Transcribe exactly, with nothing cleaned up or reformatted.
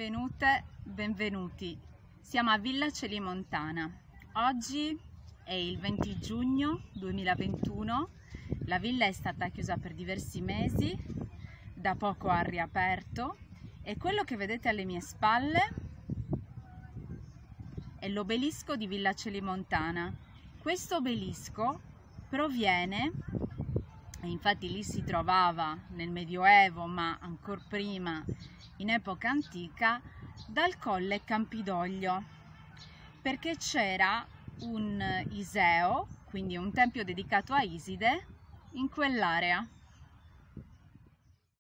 benvenute, benvenuti. Siamo a Villa Celimontana. Oggi è il venti giugno duemilaventuno. La villa è stata chiusa per diversi mesi, da poco ha riaperto e quello che vedete alle mie spalle è l'obelisco di Villa Celimontana. Questo obelisco proviene, e infatti lì si trovava nel Medioevo, ma ancora prima in epoca antica, dal Colle Campidoglio, perché c'era un Iseo, quindi un tempio dedicato a Iside, in quell'area.